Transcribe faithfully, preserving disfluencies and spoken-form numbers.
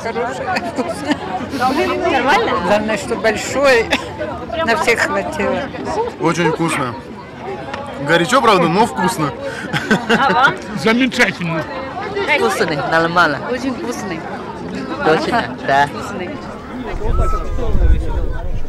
хорошее, вкусное. Нормально? Главное, что большой, на всех хватило. Очень вкусно. Горячо, правда, но вкусно. А вам? Замечательно. Вкусный, нормально. Очень вкусный. Точно, да. Вкусный.